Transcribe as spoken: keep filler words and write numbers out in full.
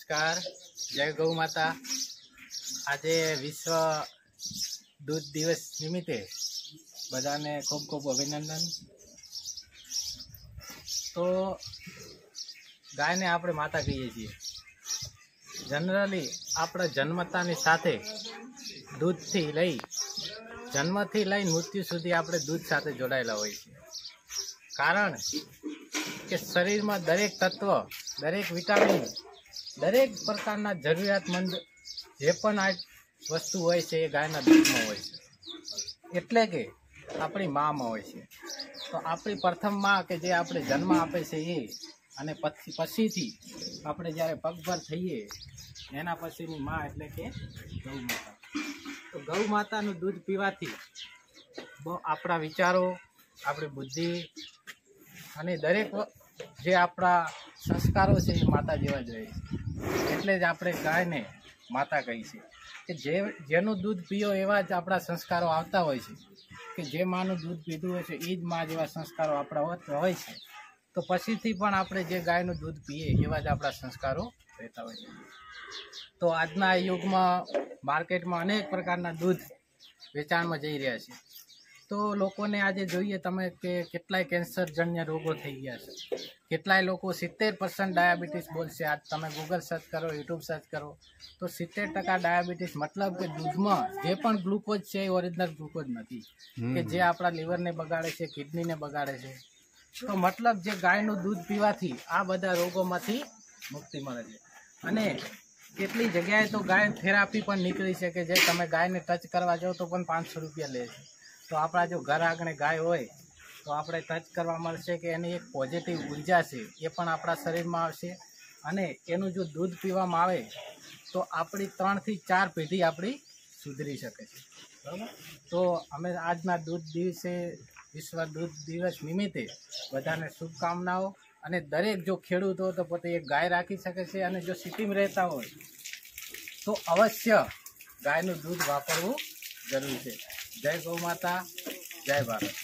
नमस्कार, जय गौ माता। आज विश्व दूध दिवस निमित्ते बधाने खूब खूब अभिनंदन। तो गाय ने आपणे माता कहीए छीए। जनरली आपणे जन्मतानी साथे दूधथी लई जन्मथी लई मृत्यु सुधी आपणे दूध साथे जोड़ायेला होय छे। कारण के शरीर में दरेक तत्व, दरेक विटामिन, दरेक प्रकारना जरूरियातमंद जे पण आ वस्तु होय छे ए गायना दूधमां होय छे। एटले के आपणी मां होय छे। तो आपणी प्रथम मां के जे आपणे जन्म आपे छे ए अने पछी पछीथी आपणे ज्यारे पगभर थईए एना पछीनी मां एटले के गौ माता। तो गौ मातानुं दूध पीवाथी बहु आपणा विचारो, आपणी बुद्धि अने दरेक जे आपणा संस्कारो छे ए माता जेवा ज रहे छे। एटले ज आपणे गायने माता कही छे के जे जेनुं दूध पीओ एवा ज आपणा संस्कारो आवता होय छे के जे मानुं दूध पीधुं होय छे ए ज मां जेवा संस्कारो आपणा होय छे। तो पछीथी पण आपणे जे गायनुं दूध पीए एवा ज आपणा संस्कारो रहेता होय छे। तो आजना युगमां मार्केटमां अनेक प्रकारना दूध वेचाणमां जई रह्या छे। तो लोकोने आजे जोईए तमे के केटलाय केन्सरजन्य रोगो थई गया छे। केटलाय लोको सित्तेर पर्सेंट डायाबिटीस बोलशे। आज तमे गूगल सर्च करो, यूट्यूब सर्च करो तो सित्तेर टका डायाबिटीस मतलब के दूधमां जे पण ग्लूकोज छे ओरिजिनल ग्लूकोज नथी के जे आपणा लीवरने बगाड़े छे, किडनीने बगाड़े छे। तो मतलब जे गायनुं दूध पीवाथी आ बधा रोगोमांथी मुक्ति मळे छे। अने કેટલી જગ્યાએ તો ગાય થેરાપી પણ નીકળી છે કે જે તમે ગાયને ટચ કરવા જાઓ તો પણ પાંચસો રૂપિયા લે છે। તો આપણા જો ઘર આંગણે ગાય હોય તો આપણે ટચ કરવા મળશે કે એની એક પોઝિટિવ ઉર્જા છે એ પણ આપણા શરીરમાં આવશે અને એનું જો દૂધ પીવામાં આવે તો આપણી ત્રણથી ચાર પેઢી આપણી સુધરી શકે છે। બરાબર। તો અમે આજના દૂધ દિવસે વિશ્વ દૂધ દિવસ નિમિત્તે બધાને શુભકામનાઓ। અને દરેક જો ખેડૂત હોય તો પોતે એક ગાય રાખી શકે છે અને જો સિટીમાં રહેતા હોય તો અવશ્ય ગાયનું દૂધ વાપરવું જરૂરી છે। જય ગૌ માતા, જય ભારત।